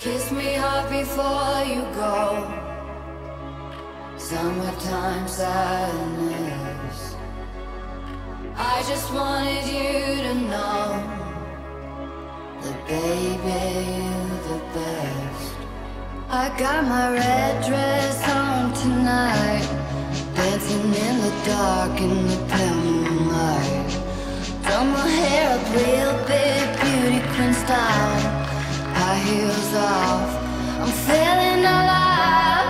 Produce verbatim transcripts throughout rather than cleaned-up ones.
Kiss me hard before you go. Summertime sadness. I just wanted you to know that baby, you're the best. I got my red dress on tonight, dancing in the dark in the pale moonlight. Done my hair up real big, beauty queen style. High heels off, I'm feeling alive.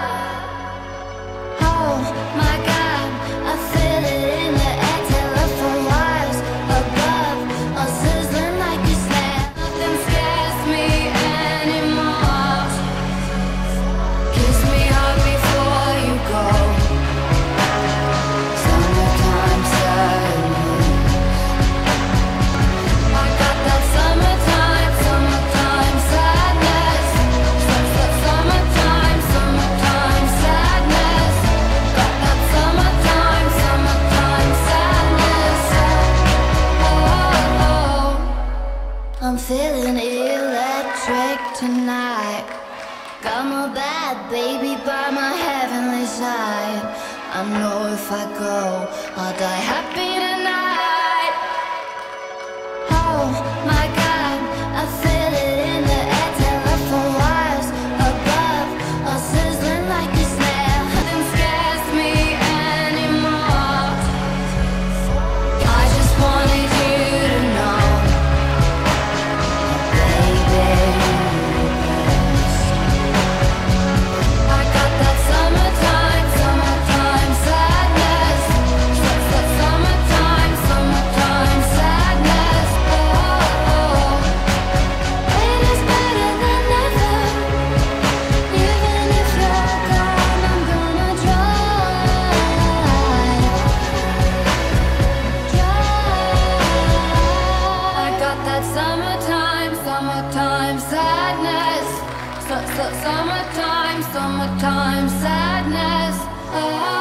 Oh my God, I feel it in the air. Telephone wires above, all sizzling like a snare. Nothing scares me anymore. Kiss me hard before you go. Summertime sadness. I got that summertime, summertime sadness. Summertime, summertime sadness. Got that summertime, summertime sadness. Oh, oh. I'm feeling electric tonight. Got my bad baby by my heavenly side. I know if I go, I'll die happy tonight. Oh my God, I feel it in the air. Telephone wires above, all sizzling like a snare. Nothing scares me anymore. I just wanted you to know, baby, you're the best. I got that summertime, summertime sadness. Summertime, summertime sadness. Oh, oh. It is better than ever. Even if you're gone, I'm gonna try. Try. I got that summertime, summertime sadness. Su- su- Summertime, summertime sadness. Oh.